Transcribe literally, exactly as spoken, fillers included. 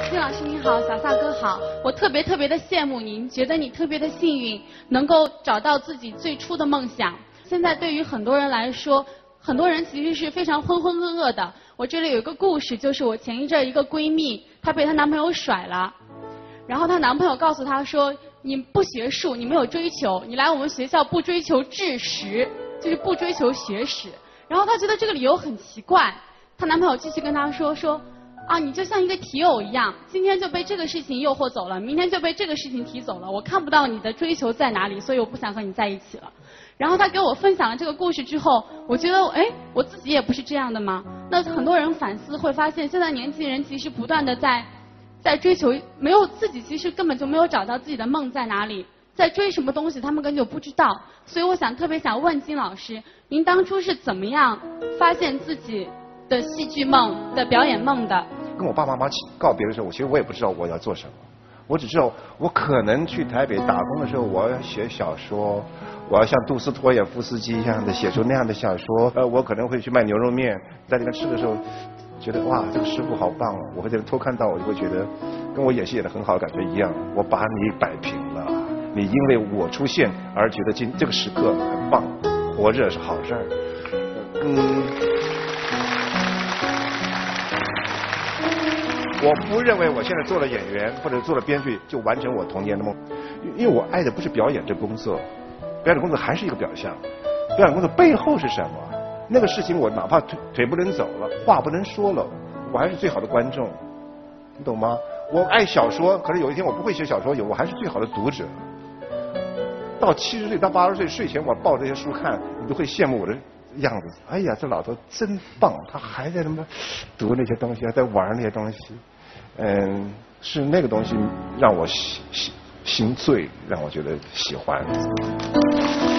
金老师您好，小萨哥好，我特别特别的羡慕您，觉得你特别的幸运，能够找到自己最初的梦想。现在对于很多人来说，很多人其实是非常浑浑噩噩的。我这里有一个故事，就是我前一阵一个闺蜜，她被她男朋友甩了，然后她男朋友告诉她说，你不学术，你没有追求，你来我们学校不追求知识，就是不追求学识。然后她觉得这个理由很奇怪，她男朋友继续跟她说说。啊，你就像一个提偶一样，今天就被这个事情诱惑走了，明天就被这个事情提走了。我看不到你的追求在哪里，所以我不想和你在一起了。然后他给我分享了这个故事之后，我觉得，哎，我自己也不是这样的吗？那很多人反思会发现，现在年轻人其实不断的在在追求，没有自己其实根本就没有找到自己的梦在哪里，在追什么东西，他们根本就不知道。所以我想特别想问金老师，您当初是怎么样发现自己的戏剧梦的表演梦的？ 跟我爸爸妈妈告别的时候，我其实我也不知道我要做什么，我只知道我可能去台北打工的时候，我要写小说，我要像杜斯托耶夫斯基一样的写出那样的小说。呃，我可能会去卖牛肉面，在那边吃的时候，觉得哇，这个师傅好棒哦！我会在那偷看到，我就会觉得跟我演戏演的很好的感觉一样。我把你摆平了，你因为我出现而觉得今这个时刻很棒，活着是好事儿。嗯。我不认为我现在做了演员或者做了编剧就完成我童年的梦，因为我爱的不是表演这工作，表演工作还是一个表象，表演工作背后是什么？那个事情我哪怕腿腿不能走了，话不能说了，我还是最好的观众，你懂吗？我爱小说，可是有一天我不会写小说，有我还是最好的读者。到七十岁到八十岁睡前我抱这些书看，你都会羡慕我的样子。哎呀，这老头真棒，他还在他妈读那些东西，还在玩那些东西。嗯，是那个东西让我心心心醉，让我觉得喜欢。